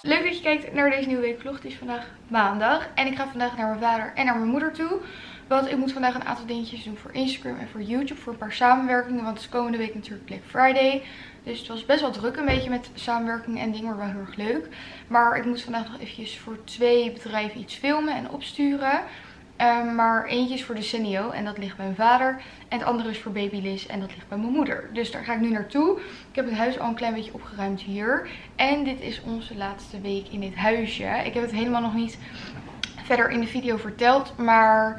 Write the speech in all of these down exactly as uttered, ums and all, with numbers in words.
Leuk dat je kijkt naar deze nieuwe weekvlog. Het is vandaag maandag en ik ga vandaag naar mijn vader en naar mijn moeder toe. Want ik moet vandaag een aantal dingetjes doen voor Instagram en voor YouTube. Voor een paar samenwerkingen, want het is komende week natuurlijk Black Friday. Dus het was best wel druk een beetje met samenwerkingen en dingen, maar wel heel erg leuk. Maar ik moet vandaag nog eventjes voor twee bedrijven iets filmen en opsturen. Um, maar eentje is voor de Senio en dat ligt bij mijn vader. En het andere is voor Babyliss en dat ligt bij mijn moeder. Dus daar ga ik nu naartoe. Ik heb het huis al een klein beetje opgeruimd hier. En dit is onze laatste week in dit huisje. Ik heb het helemaal nog niet verder in de video verteld. Maar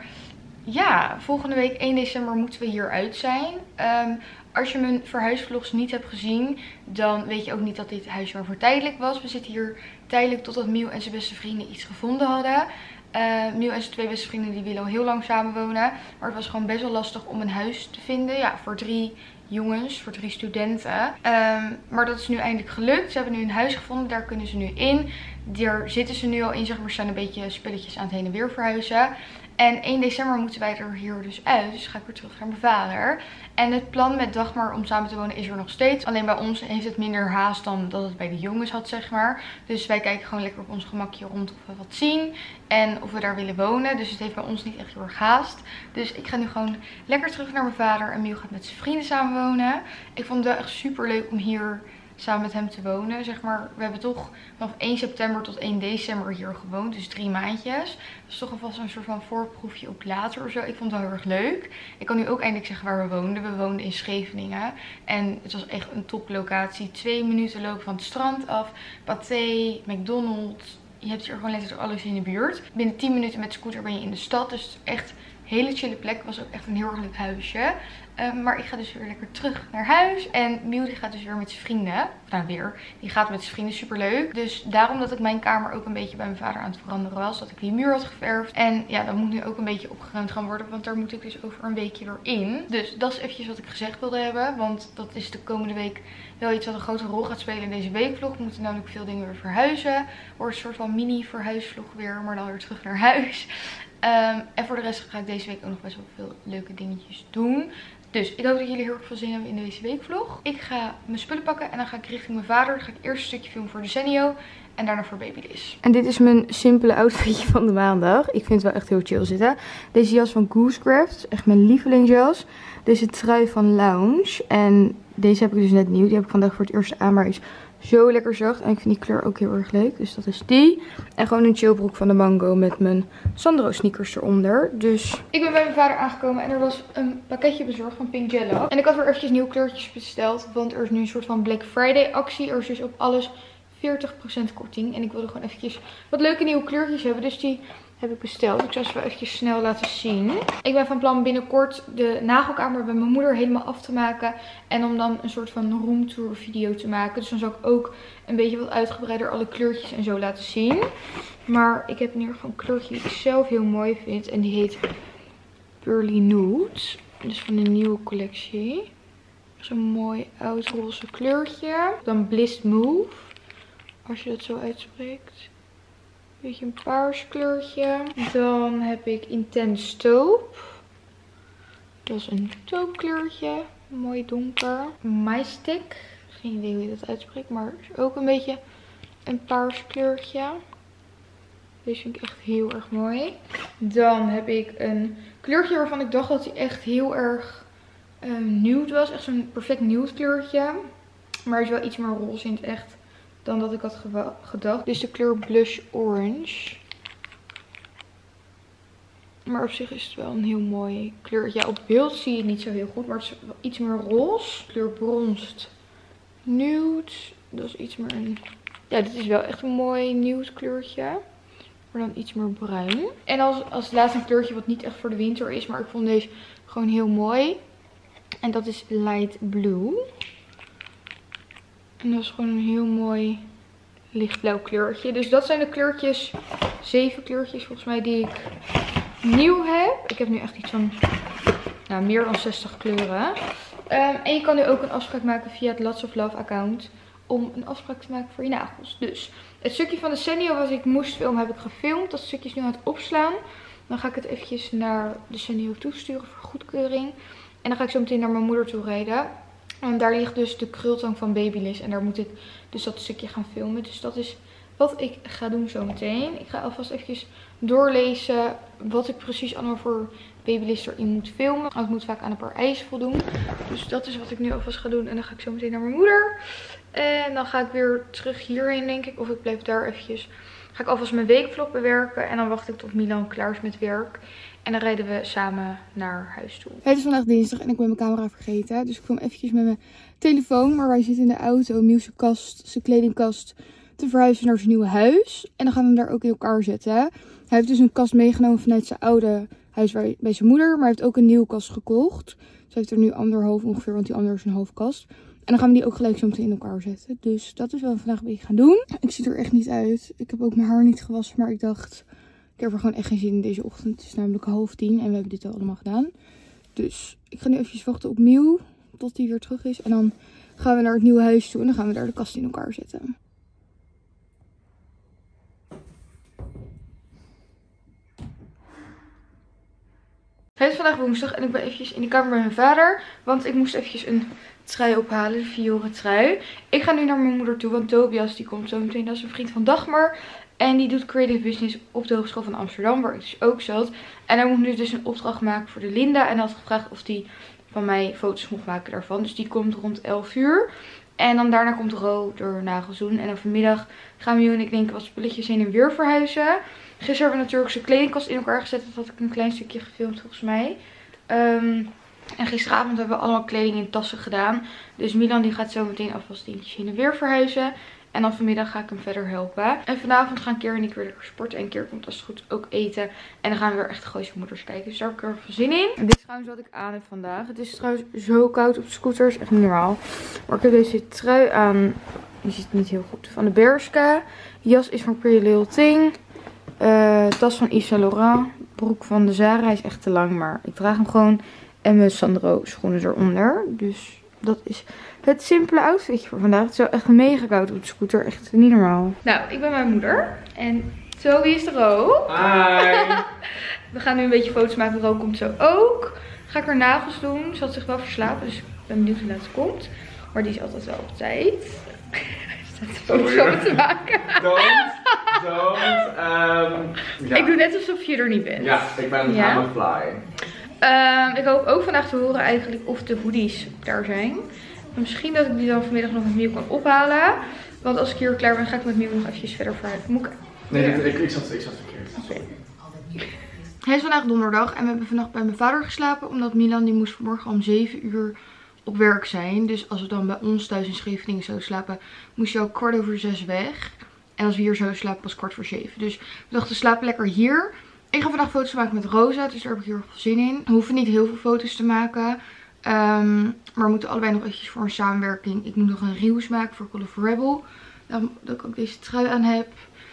ja, volgende week één december moeten we hieruit zijn. Um, Als je mijn verhuisvlogs niet hebt gezien, dan weet je ook niet dat dit huisje maar voor tijdelijk was. We zitten hier tijdelijk totdat Miel en zijn beste vrienden iets gevonden hadden. Uh, Miel en zijn twee beste vrienden die willen al heel lang samenwonen. Maar het was gewoon best wel lastig om een huis te vinden. Ja, voor drie jongens, voor drie studenten. Um, maar dat is nu eindelijk gelukt. Ze hebben nu een huis gevonden, daar kunnen ze nu in. Daar zitten ze nu al in, zeg maar. Ze zijn een beetje spulletjes aan het heen en weer verhuizen. En één december moeten wij er hier dus uit. Dus ga ik weer terug naar mijn vader. En het plan met Dagmar om samen te wonen is er nog steeds. Alleen bij ons heeft het minder haast dan dat het bij de jongens had, zeg maar. Dus wij kijken gewoon lekker op ons gemakje rond of we wat zien. En of we daar willen wonen. Dus het heeft bij ons niet echt heel erg haast. Dus ik ga nu gewoon lekker terug naar mijn vader. En Miel gaat met zijn vrienden samenwonen. Ik vond het wel echt super leuk om hier samen met hem te wonen, zeg maar. We hebben toch vanaf één september tot één december hier gewoond, dus drie maandjes. Dus toch alvast een soort van voorproefje op later of zo. Ik vond het wel heel erg leuk. Ik kan nu ook eindelijk zeggen waar we woonden. We woonden in Scheveningen en het was echt een toplocatie. Twee minuten lopen van het strand af, Pathé, McDonald's. Je hebt hier gewoon letterlijk alles in de buurt. Binnen tien minuten met scooter ben je in de stad, dus het is echt een hele chille plek. Het was ook echt een heel erg leuk huisje. Uh, maar ik ga dus weer lekker terug naar huis. En Miel die gaat dus weer met zijn vrienden. Nou weer, die gaat met zijn vrienden, super leuk. Dus daarom dat ik mijn kamer ook een beetje bij mijn vader aan het veranderen was. Dat ik die muur had geverfd. En ja, dat moet nu ook een beetje opgeruimd gaan worden. Want daar moet ik dus over een weekje weer in. Dus dat is eventjes wat ik gezegd wilde hebben. Want dat is de komende week wel iets wat een grote rol gaat spelen in deze weekvlog. We moeten namelijk veel dingen weer verhuizen. Wordt een soort van mini verhuisvlog weer. Maar dan weer terug naar huis. Um, en voor de rest ga ik deze week ook nog best wel veel leuke dingetjes doen. Dus ik hoop dat jullie heel erg veel zin hebben in deze weekvlog. Ik ga mijn spullen pakken en dan ga ik richting mijn vader. Dan ga ik eerst een stukje filmen voor de Senio en daarna voor Babyliss. En dit is mijn simpele outfitje van de maandag. Ik vind het wel echt heel chill zitten. Deze jas van Goosecraft is echt mijn lievelingsjas. Deze trui van Lounge. En deze heb ik dus net nieuw. Die heb ik vandaag voor het eerst aan, maar is zo lekker zacht. En ik vind die kleur ook heel erg leuk. Dus dat is die. En gewoon een chillbroek van de Mango met mijn Sandro sneakers eronder. Dus ik ben bij mijn vader aangekomen en er was een pakketje bezorgd van Pink Jello. En ik had weer eventjes nieuwe kleurtjes besteld. Want er is nu een soort van Black Friday actie. Er is dus op alles veertig procent korting. En ik wilde gewoon eventjes wat leuke nieuwe kleurtjes hebben. Dus die heb ik besteld. Ik zal ze wel eventjes snel laten zien. Ik ben van plan binnenkort de nagelkamer bij mijn moeder helemaal af te maken. En om dan een soort van roomtour video te maken. Dus dan zal ik ook een beetje wat uitgebreider alle kleurtjes en zo laten zien. Maar ik heb in ieder geval een kleurtje die ik zelf heel mooi vind. En die heet Pearly Nude. Dus van de nieuwe collectie. Zo'n mooi oud roze kleurtje. Dan Bliss Move. Als je dat zo uitspreekt. Beetje een paars kleurtje. Dan heb ik Intense Taupe. Dat is een taupe kleurtje. Mooi donker. Mystic. Geen idee hoe je dat uitspreekt. Maar is ook een beetje een paars kleurtje. Deze vind ik echt heel erg mooi. Dan heb ik een kleurtje waarvan ik dacht dat hij echt heel erg uh, nude was. Echt zo'n perfect nude kleurtje. Maar is wel iets meer roze in het echt dan dat ik had gedacht. Dit is de kleur Blush Orange. Maar op zich is het wel een heel mooi kleurtje. Ja, op beeld zie je het niet zo heel goed. Maar het is wel iets meer roze. Kleur Bronzed Nude. Dat is iets meer een... Ja, dit is wel echt een mooi nude kleurtje. Maar dan iets meer bruin. En als, als laatste een kleurtje wat niet echt voor de winter is. Maar ik vond deze gewoon heel mooi. En dat is Light Blue. En dat is gewoon een heel mooi lichtblauw kleurtje. Dus dat zijn de kleurtjes, zeven kleurtjes volgens mij die ik nieuw heb. Ik heb nu echt iets van nou, meer dan zestig kleuren. Um, en je kan nu ook een afspraak maken via het Lots of Love account. Om een afspraak te maken voor je nagels. Dus het stukje van de Senio wat ik moest filmen heb ik gefilmd. Dat stukje is nu aan het opslaan. Dan ga ik het eventjes naar de Senio toesturen voor goedkeuring. En dan ga ik zo meteen naar mijn moeder toe rijden. En daar ligt dus de krultang van Babyliss. En daar moet ik dus dat stukje gaan filmen. Dus dat is wat ik ga doen zometeen. Ik ga alvast eventjes doorlezen wat ik precies allemaal voor Babyliss erin moet filmen. Ik moet vaak aan een paar eisen voldoen. Dus dat is wat ik nu alvast ga doen. En dan ga ik zo meteen naar mijn moeder. En dan ga ik weer terug hierheen, denk ik. Of ik blijf daar eventjes. Ga ik alvast mijn weekvlog bewerken. En dan wacht ik tot Milan klaar is met werk. En dan rijden we samen naar huis toe. Het is vandaag dinsdag en ik ben mijn camera vergeten. Dus ik film eventjes met mijn telefoon. Maar wij zitten in de auto, Miel zijn kast, zijn kledingkast, te verhuizen naar zijn nieuwe huis. En dan gaan we hem daar ook in elkaar zetten. Hij heeft dus een kast meegenomen vanuit zijn oude huis bij zijn moeder. Maar hij heeft ook een nieuwe kast gekocht. Dus hij heeft er nu anderhalf ongeveer, want die andere is een half kast. En dan gaan we die ook gelijk zo meteen in elkaar zetten. Dus dat is wat we vandaag een beetje gaan doen. Ik zie er echt niet uit. Ik heb ook mijn haar niet gewassen, maar ik dacht, ik heb er gewoon echt geen zin in deze ochtend. Het is namelijk half tien en we hebben dit al allemaal gedaan. Dus ik ga nu eventjes wachten op Miel tot hij weer terug is. En dan gaan we naar het nieuwe huis toe en dan gaan we daar de kast in elkaar zetten. Het is vandaag woensdag en ik ben eventjes in de kamer bij mijn vader. Want ik moest eventjes een trui ophalen, de Fiore trui. Ik ga nu naar mijn moeder toe, want Tobias die komt zo meteen. Dat is een vriend van Dagmar. En die doet creative business op de Hogeschool van Amsterdam, waar ik dus ook zat. En hij moet nu dus een opdracht maken voor de Linda. En hij had gevraagd of hij van mij foto's mocht maken daarvan. Dus die komt rond elf uur. En dan daarna komt Ro door nagelzoen. En dan vanmiddag gaan Miel en ik denk ik wat spulletjes heen en weer verhuizen. Gisteren hebben we natuurlijk zijn kledingkast in elkaar gezet. Dat had ik een klein stukje gefilmd volgens mij. Um, en gisteravond hebben we allemaal kleding in tassen gedaan. Dus Milan die gaat zo meteen alvast dingetjes heen en weer verhuizen. En dan vanmiddag ga ik hem verder helpen. En vanavond gaan Keer en ik weer lekker sporten. En Keer komt als het goed ook eten. En dan gaan we weer echt Gooise Moeders kijken. Dus daar heb ik er veel zin in. En dit is trouwens wat ik aan heb vandaag. Het is trouwens zo koud op de scooter. Is echt niet normaal. Maar ik heb deze trui aan. Die ziet niet heel goed. Van de Bershka. Jas is van Pretty Little Thing. Uh, tas van Yves Saint Laurent. Broek van de Zara. Hij is echt te lang. Maar ik draag hem gewoon. En mijn Sandro schoenen eronder. Dus dat is het simpele outfitje voor vandaag. Het is wel echt mega koud op de scooter. Echt niet normaal. Nou, ik ben mijn moeder. En Toby is de Ro. Hi. We gaan nu een beetje foto's maken. Ro komt zo ook. Ga ik haar nagels doen. Ze had zich wel verslapen. Dus ik ben benieuwd hoe laat ze komt. Maar die is altijd wel op tijd. Er staat foto's van te maken. Don't. Don't. Um, ja. Ik doe net alsof je er niet bent. Ja, ik ben ja. aan het fly. Um, ik hoop ook vandaag te horen eigenlijk of de hoodies daar zijn. Misschien dat ik die dan vanmiddag nog met Miel kan ophalen. Want als ik hier klaar ben, ga ik met Miel nog eventjes verder verhuizen. Moet ik... Nee, ja. ik, ik, ik, zat, ik zat verkeerd. Oké. Okay. Het is vandaag donderdag en we hebben vannacht bij mijn vader geslapen. Omdat Milan die moest vanmorgen om zeven uur op werk zijn. Dus als we dan bij ons thuis in Scheveningen zouden slapen, moest je al kwart over zes weg. En als we hier zouden slapen, pas kwart voor zeven. Dus we dachten, we slapen lekker hier. Ik ga vandaag foto's maken met Rosa, dus daar heb ik heel erg veel zin in. We hoeven niet heel veel foto's te maken. Um, maar we moeten allebei nog eventjes voor een samenwerking. Ik moet nog een reels maken voor Call of Rebel. Dan, dat ik ook deze trui aan heb.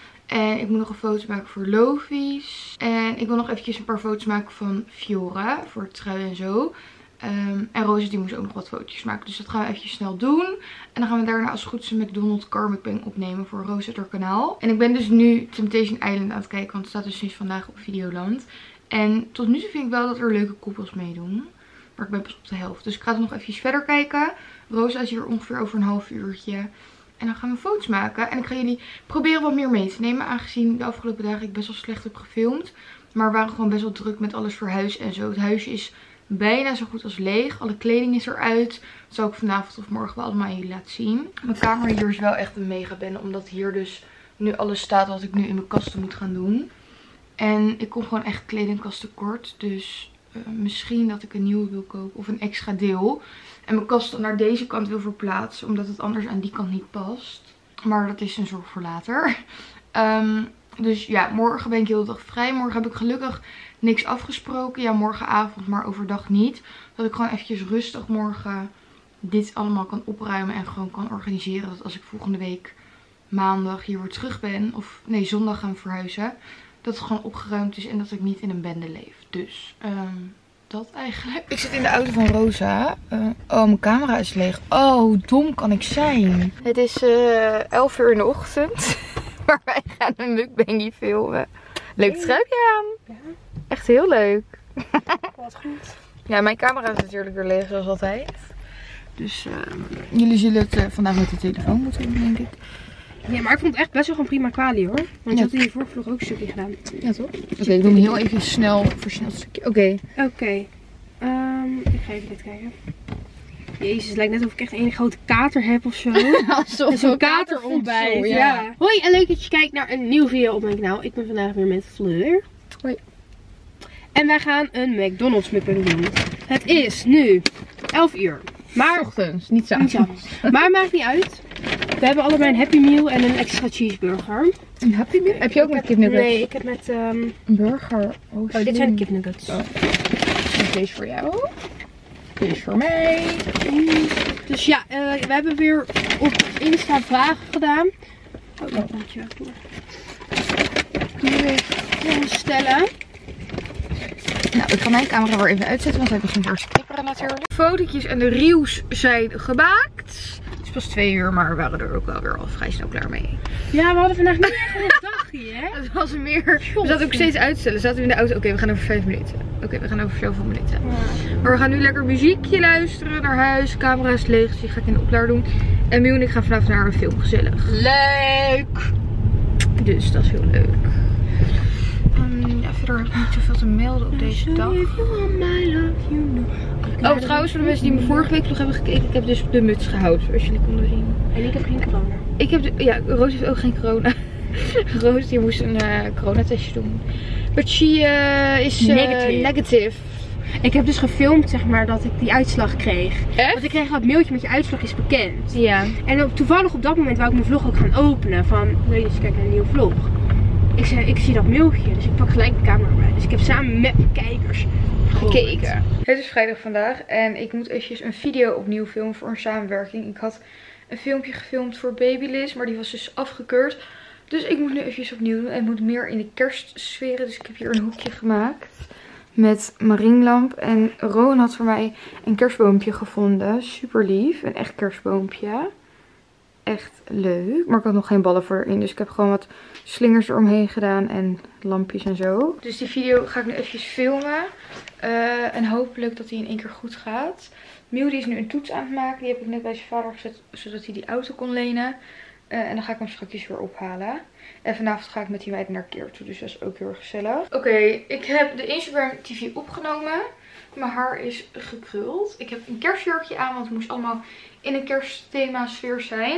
En ik moet nog een foto maken voor Lovies. En ik wil nog eventjes een paar foto's maken van Fiora. Voor trui en zo. Um, en Rosa die moest ook nog wat foto's maken. Dus dat gaan we eventjes snel doen. En dan gaan we daarna als het goed is een McDonald's car mukbang opnemen voor Rosa haar kanaal. En ik ben dus nu Temptation Island aan het kijken. Want het staat dus sinds vandaag op Videoland. En tot nu toe vind ik wel dat er leuke koppels meedoen. Maar ik ben pas op de helft. Dus ik ga er nog eventjes verder kijken. Rosa is hier ongeveer over een half uurtje. En dan gaan we foto's maken. En ik ga jullie proberen wat meer mee te nemen. Aangezien de afgelopen dagen ik best wel slecht heb gefilmd. Maar we waren gewoon best wel druk met alles verhuizen en zo. Het huisje is bijna zo goed als leeg. Alle kleding is eruit. Dat zal ik vanavond of morgen wel allemaal aan jullie laten zien. Mijn kamer hier is wel echt een mega bende. Omdat hier dus nu alles staat wat ik nu in mijn kasten moet gaan doen. En ik kom gewoon echt kledingkast tekort. Dus uh, misschien dat ik een nieuwe wil kopen. Of een extra deel. En mijn kast dan naar deze kant wil verplaatsen. Omdat het anders aan die kant niet past. Maar dat is een zorg voor later. Um, dus ja, morgen ben ik heel de dag vrij. Morgen heb ik gelukkig niks afgesproken. Ja, morgenavond, maar overdag niet. Dat ik gewoon eventjes rustig morgen dit allemaal kan opruimen. En gewoon kan organiseren. Dat als ik volgende week maandag hier weer terug ben. Of nee, zondag gaan verhuizen. Dat het gewoon opgeruimd is en dat ik niet in een bende leef. Dus um, dat eigenlijk. Ik zit in de auto van Rosa. Uh, oh, mijn camera is leeg. Oh, hoe dom kan ik zijn? Het is uh, elf uur in de ochtend. Maar wij gaan een mukbangie filmen. Leuk truikje aan. Ja. Echt heel leuk. Wat goed. Ja, mijn camera is natuurlijk weer leeg zoals altijd. Dus uh, jullie zullen het uh, vandaag met de telefoon moeten doen, denk ik. Ja, maar ik vond het echt best wel een prima kwalie hoor. Want je had in je vorige vlog ook een stukje gedaan. Ja toch? Oké, okay, ik doe hem heel even snel, versneld stukje. Oké. Okay. Oké. Okay. Um, ik ga even dit kijken. Jezus, het lijkt net of ik echt een grote kater heb of zo. Alsof zo'n katerontbijt. Ja. ja. Hoi en leuk dat je kijkt naar een nieuwe video op mijn kanaal. Ik ben vandaag weer met Fleur. Hoi. En wij gaan een McDonald's mukbang doen. Het is nu elf uur. Maar ochtends, niet s'avonds. Maar maakt niet uit. We hebben allebei een Happy Meal en een extra cheeseburger. Een Happy Meal? Heb je ook met kipnuggets? Nee, ik heb met um... een burger. Oh, oh dit zijn de kipnuggets. Oh. Deze voor jou. Deze voor mij. Dus ja, uh, we hebben weer op Insta vragen gedaan. Oh, dat moet je ook doen. Kunnen stellen. Nou, ik ga mijn camera weer even uitzetten, want hij begint weer te knipperen natuurlijk. De fotootjes en de reels zijn gemaakt. Het is pas twee uur, maar we waren er ook wel weer al vrij snel klaar mee. Ja, we hadden vandaag niet echt een dagje, hè? Het was meer. We zaten ook steeds uitstellen. Zaten we in de auto. Oké, okay, we gaan over vijf minuten. Oké, okay, we gaan over zoveel minuten. Ja. Maar we gaan nu lekker muziekje luisteren naar huis. Camera is leeg, dus die ga ik in de oplader doen. En Miu en ik gaan vanavond naar een film. Gezellig. Leuk! Dus dat is heel leuk. Um, ja, verder heb ik niet zoveel te melden op deze dag. Oh, trouwens, voor de mensen die me vorige week nog hebben gekeken, ik heb dus de muts gehouden, zoals jullie konden zien. En ik heb geen corona. Ik heb, de, ja, Roos heeft ook geen corona. Roos die moest een uh, coronatestje doen. But she uh, is uh, negative. negative. Ik heb dus gefilmd, zeg maar, dat ik die uitslag kreeg. Echt? Want ik kreeg dat mailtje met je uitslag is bekend. Ja. En op, toevallig op dat moment wou ik mijn vlog ook gaan openen. Van, wil je eens kijken naar een nieuwe vlog? Ik zei, ik zie dat mailtje, dus ik pak gelijk de camera bij. Dus ik heb samen met mijn kijkers gekeken. Het is vrijdag vandaag en ik moet eventjes een video opnieuw filmen voor een samenwerking. Ik had een filmpje gefilmd voor Babyliss, maar die was dus afgekeurd. Dus ik moet nu eventjes opnieuw doen en het moet meer in de kerstsferen. Dus ik heb hier een hoekje gemaakt met maringlamp. En Rowan had voor mij een kerstboompje gevonden. Super lief, een echt kerstboompje. Echt leuk. Maar ik had nog geen ballen voor erin. Dus ik heb gewoon wat slingers eromheen gedaan. En lampjes en zo. Dus die video ga ik nu eventjes filmen. Uh, en hopelijk dat die in één keer goed gaat. Miu die is nu een toets aan het maken. Die heb ik net bij zijn vader gezet. Zodat hij die auto kon lenen. Uh, en dan ga ik hem straks weer ophalen. En vanavond ga ik met die meiden naar Keer toe. Dus dat is ook heel erg gezellig. Oké, okay, ik heb de Instagram T V opgenomen. Mijn haar is gekruld. Ik heb een kerstjurkje aan. Want het moest allemaal in een kerstthema sfeer zijn.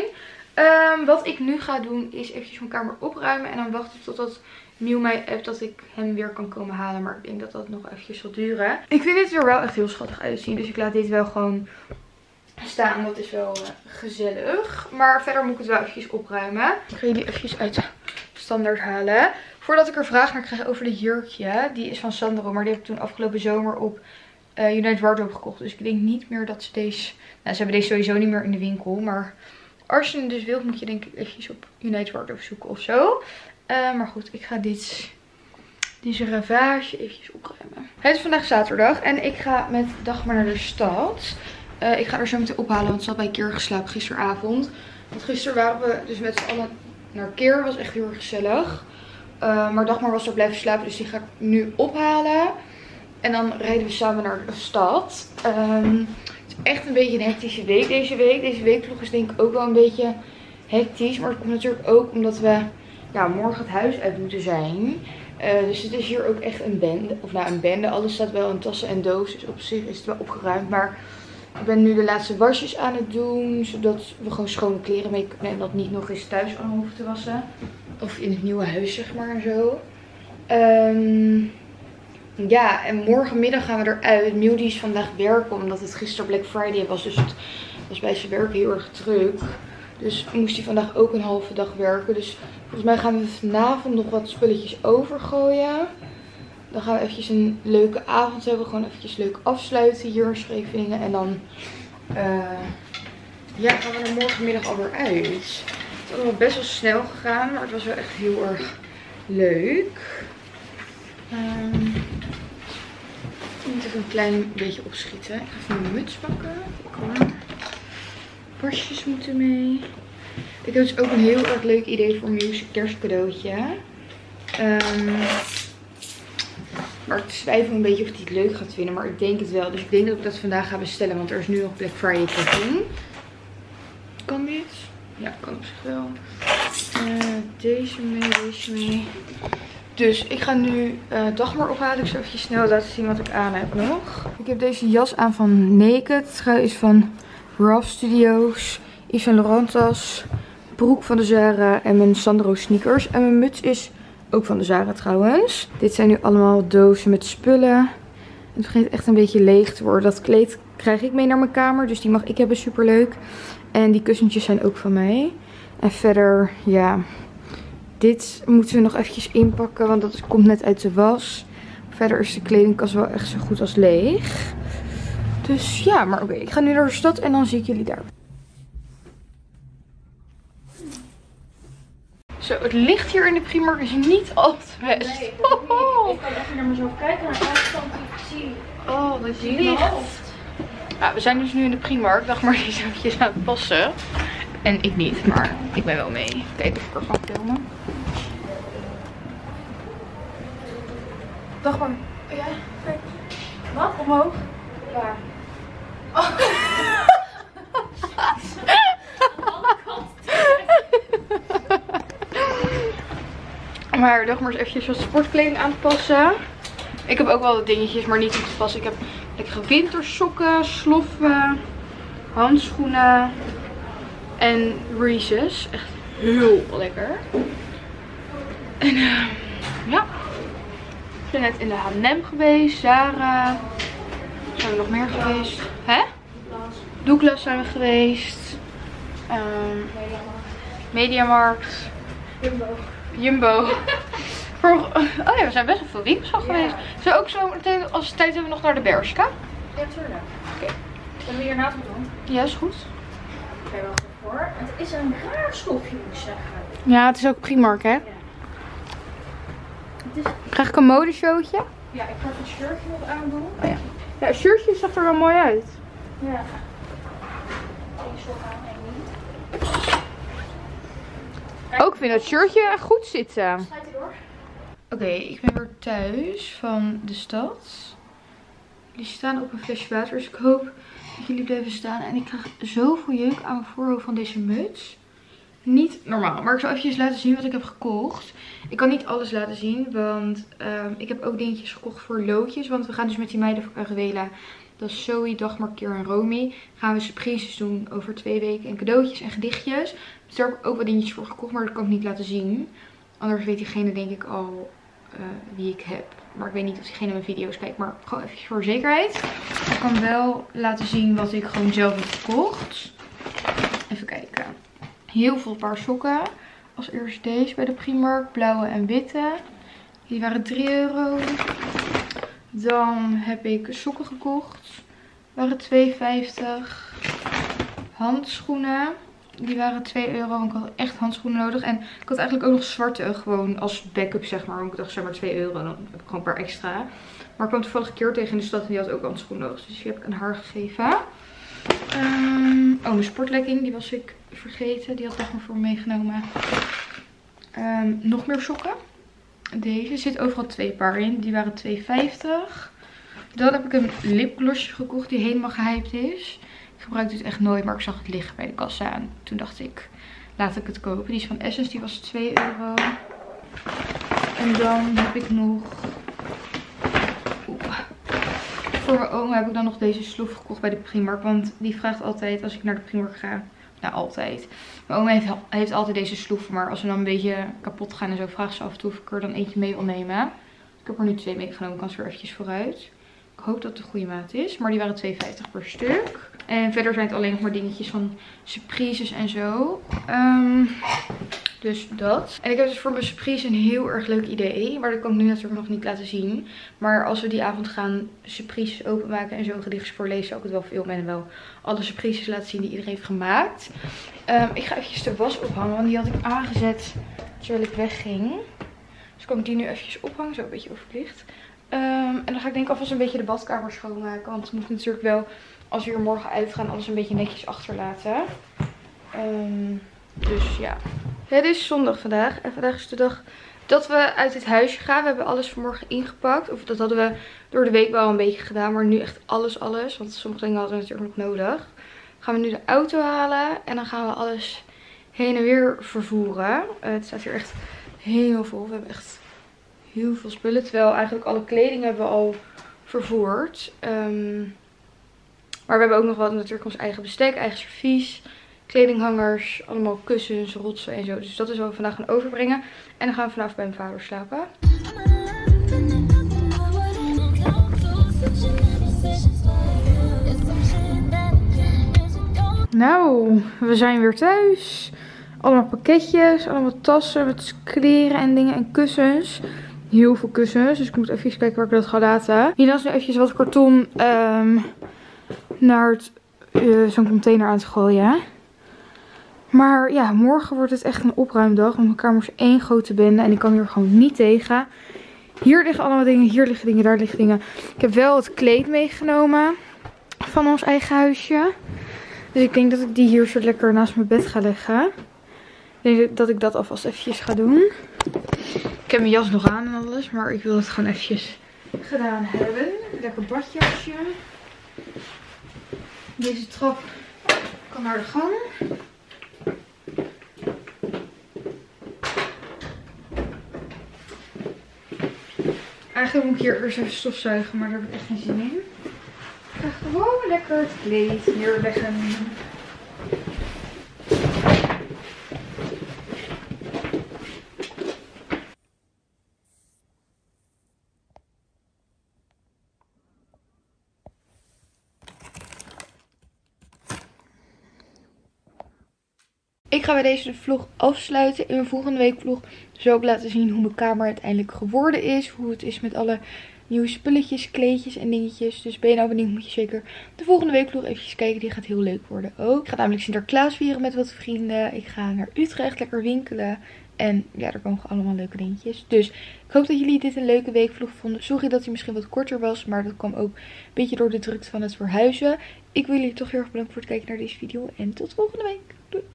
Um, wat ik nu ga doen is eventjes mijn kamer opruimen. En dan wachten totdat Miu mij appt dat ik hem weer kan komen halen. Maar ik denk dat dat nog eventjes zal duren. Ik vind dit er wel echt heel schattig uitzien. Dus ik laat dit wel gewoon staan. Dat is wel uh, gezellig. Maar verder moet ik het wel eventjes opruimen. Ik ga jullie eventjes uit de standaard halen. Voordat ik er vraag naar krijg over dit jurkje. Die is van Sandro. Maar die heb ik toen afgelopen zomer op uh, United Wardrobe gekocht. Dus ik denk niet meer dat ze deze... Nou, ze hebben deze sowieso niet meer in de winkel. Maar als je hem dus wilt, moet je denk ik eventjes op United Wardrobe zoeken of zo. Uh, maar goed, ik ga dit, deze ravage eventjes opruimen. Het is vandaag zaterdag en ik ga met Dagmar naar de stad. Uh, ik ga er zo meteen ophalen, want ze had bij Keer geslapen gisteravond. Want gisteren waren we dus met z'n allen naar Keer. Was echt heel erg gezellig. Uh, maar Dagmar was er blijven slapen, dus die ga ik nu ophalen. En dan rijden we samen naar de stad. Um, het is echt een beetje een hectische week deze week. Deze weekvlog is denk ik ook wel een beetje hectisch. Maar dat komt natuurlijk ook omdat we ja, morgen het huis uit moeten zijn. Uh, dus het is hier ook echt een bende. Of nou, een bende. Alles staat wel in tassen en dozen. Dus op zich is het wel opgeruimd. Maar ik ben nu de laatste wasjes aan het doen. Zodat we gewoon schone kleren mee kunnen. En dat niet nog eens thuis allemaal hoeven te wassen. Of in het nieuwe huis, zeg maar. En zo. Um, ja, en morgenmiddag gaan we eruit. Miu die is vandaag werken. Omdat het gisteren Black Friday was. Dus het was bij zijn werk heel erg druk. Dus moest hij vandaag ook een halve dag werken. Dus volgens mij gaan we vanavond nog wat spulletjes overgooien. Dan gaan we eventjes een leuke avond hebben. Gewoon eventjes leuk afsluiten hier in Scheveningen. En dan uh, ja, gaan we er morgenmiddag alweer uit. Het is allemaal best wel snel gegaan. Maar het was wel echt heel erg leuk. Um, ik moet even een klein beetje opschieten. Ik ga even mijn muts pakken. Kijk, pasjes moeten mee. Ik heb dus ook een heel erg leuk idee voor een nieuw kerstcadeautje. Um, maar ik twijfel een beetje of hij het leuk gaat vinden. Maar ik denk het wel. Dus ik denk dat ik dat vandaag ga bestellen. Want er is nu nog Black Friday te doen. Kan dit? Ja, kan op zich wel. Uh, deze mee, deze mee. Dus ik ga nu uh, Dagmar ophalen. Ik zal even snel laten zien wat ik aan heb nog. Ik heb deze jas aan van Naked. Het trui is van Ralph Studios. Yves Saint Laurent tas. Broek van de Zara en mijn Sandro sneakers. En mijn muts is ook van de Zara trouwens. Dit zijn nu allemaal dozen met spullen. Het begint echt een beetje leeg te worden. Dat kleed krijg ik mee naar mijn kamer. Dus die mag ik hebben, superleuk. En die kussentjes zijn ook van mij. En verder, ja, dit moeten we nog eventjes inpakken. Want dat komt net uit de was. Verder is de kledingkast wel echt zo goed als leeg. Dus ja, maar oké. Okay, ik ga nu naar de stad en dan zie ik jullie daar. Zo, het licht hier in de Primark is niet al te best. Nee, dat oh. Ik kan even naar mezelf kijken naar de afstand die ik zie. Oh, dat licht. Ja, we zijn dus nu in de Primark. Dagmar die is eventjes aan het passen. En ik niet, maar ik ben wel mee. Kijken of ik er kan filmen. Dagmar. Ja, kijk. Wat? Omhoog. Waar? Oh. Maar Dagmar is eventjes wat sportkleding aan te passen. Ik heb ook wel wat dingetjes, maar niet om te passen. Ik heb lekkere wintersokken, sloffen, handschoenen en Reese's. Echt heel lekker. En uh, ja, we zijn net in de H en M geweest, Zara. Zijn we nog meer geweest? Hè? Douglas zijn we geweest. Um, Mediamarkt. Jumbo. Jumbo. Voor, oh ja, we zijn best wel veel winkels al geweest. Ja. Zo ook zo meteen als tijd hebben we nog naar de Bershka. Ja, tuurlijk. Oké. Okay. Zullen we hier naast doen? Ja, is goed. Oké, wacht even hoor. Het is een raar stofje, moet ik zeggen. Ja, het is ook Primark, hè? Ja. Het is... Krijg ik een modeshowtje? Ja, ik ga het shirtje nog aandoen. Oh ja. Ja, het shirtje zag er wel mooi uit. Ja. Eén sok aan, één niet. Ook ik vind dat shirtje echt goed zitten. Sluit hij door. Oké, okay, ik ben weer thuis van de stad. Jullie staan op een flesje water, dus ik hoop dat jullie blijven staan. En ik krijg zoveel jeuk aan mijn voorhoofd van deze muts. Niet normaal, maar ik zal even laten zien wat ik heb gekocht. Ik kan niet alles laten zien, want um, ik heb ook dingetjes gekocht voor loodjes. Want we gaan dus met die meiden van Aruela, dat is Zoe, Dagmar, Kier en Romy, gaan we surprises doen over twee weken. En cadeautjes en gedichtjes. Dus daar heb ik ook wat dingetjes voor gekocht, maar dat kan ik niet laten zien. Anders weet diegene denk ik al uh, wie ik heb. Maar ik weet niet of diegene mijn video's kijkt, maar gewoon even voor zekerheid. Ik kan wel laten zien wat ik gewoon zelf heb gekocht. Even kijken. Heel veel paar sokken. Als eerst deze bij de Primark. Blauwe en witte. Die waren drie euro. Dan heb ik sokken gekocht. Die waren twee vijftig. Handschoenen. Die waren twee euro. Want ik had echt handschoenen nodig. En ik had eigenlijk ook nog zwarte. Gewoon als backup zeg maar. Want ik dacht zeg maar twee euro. Dan heb ik gewoon een paar extra. Maar ik kwam toevallig een keer tegen in de stad. En die had ook handschoenen nodig. Dus die heb ik aan haar gegeven. Um, oh, mijn sportlegging. Die was ik vergeten. Die had Dagmar voor me meegenomen. Um, nog meer sokken. Deze. Er zit overal twee paar in. Die waren twee vijftig. Dan heb ik een lipglossje gekocht. Die helemaal gehyped is. Ik gebruik dit echt nooit. Maar ik zag het liggen bij de kassa. En toen dacht ik, laat ik het kopen. Die is van Essence. Die was twee euro. En dan heb ik nog... Oeh. Voor mijn oma heb ik dan nog deze slof gekocht bij de Primark. Want die vraagt altijd als ik naar de Primark ga. Nou, altijd. Mijn oma heeft, heeft altijd deze sloeven. Maar als we dan een beetje kapot gaan en zo, vraagt ze af en toe of ik er dan eentje mee wil nemen. Ik heb er nu twee meegenomen. Kan ze er eventjes vooruit. Ik hoop dat het de goede maat is. Maar die waren twee vijftig per stuk. En verder zijn het alleen nog maar dingetjes van surprises en zo. Um, dus dat. En ik heb dus voor mijn surprise een heel erg leuk idee. Maar dat kan ik nu natuurlijk nog niet laten zien. Maar als we die avond gaan surprises openmaken en zo gedichtjes voorlezen, zou ik het wel filmen en wel alle surprises laten zien die iedereen heeft gemaakt. Um, ik ga eventjes de was ophangen, want die had ik aangezet terwijl ik wegging. Dus kan ik die nu eventjes ophangen, zo een beetje over het licht. Um, en dan ga ik denk ik alvast een beetje de badkamer schoonmaken. Want het moet natuurlijk wel, als we hier morgen uitgaan, alles een beetje netjes achterlaten. Um, dus ja. Het is zondag vandaag. En vandaag is de dag dat we uit het huisje gaan. We hebben alles vanmorgen ingepakt. Of dat hadden we door de week wel een beetje gedaan. Maar nu echt alles, alles. Want sommige dingen hadden we natuurlijk nog nodig. Gaan we nu de auto halen. En dan gaan we alles heen en weer vervoeren. Uh, het staat hier echt heel vol. We hebben echt heel veel spullen. Terwijl eigenlijk alle kleding hebben we al vervoerd. Um, maar we hebben ook nog wel natuurlijk ons eigen bestek, eigen servies, kledinghangers, allemaal kussens, rotsen en zo. Dus dat is wat we vandaag gaan overbrengen. En dan gaan we vanavond bij mijn vader slapen. Nou, we zijn weer thuis. Allemaal pakketjes, allemaal tassen met kleren en dingen en kussens. Heel veel kussens, dus ik moet even kijken waar ik dat ga laten. Hier is nu eventjes wat karton um, naar het, uh, zo'n container aan te gooien. Maar ja, morgen wordt het echt een opruimdag. Want mijn kamer is één grote bende en ik kan hier gewoon niet tegen. Hier liggen allemaal dingen, hier liggen dingen, daar liggen dingen. Ik heb wel het kleed meegenomen van ons eigen huisje. Dus ik denk dat ik die hier zo lekker naast mijn bed ga leggen. Ik denk dat ik dat alvast eventjes ga doen. Ik heb mijn jas nog aan en alles, maar ik wil het gewoon eventjes gedaan hebben. Lekker badjasje. Deze trap kan naar de gang. Eigenlijk moet ik hier eerst even stofzuigen, maar daar heb ik echt geen zin in. Ik ga gewoon lekker het kleed neerleggen. Ik ga bij deze de vlog afsluiten. In mijn volgende week vlog zal ik laten zien hoe mijn kamer uiteindelijk geworden is. Hoe het is met alle nieuwe spulletjes, kleedjes en dingetjes. Dus ben je nou benieuwd, moet je zeker de volgende week vlog eventjes kijken. Die gaat heel leuk worden ook. Ik ga namelijk Sinterklaas vieren met wat vrienden. Ik ga naar Utrecht lekker winkelen. En ja, er komen allemaal leuke dingetjes. Dus ik hoop dat jullie dit een leuke weekvlog vonden. Sorry dat hij misschien wat korter was. Maar dat kwam ook een beetje door de drukte van het verhuizen. Ik wil jullie toch heel erg bedanken voor het kijken naar deze video. En tot volgende week.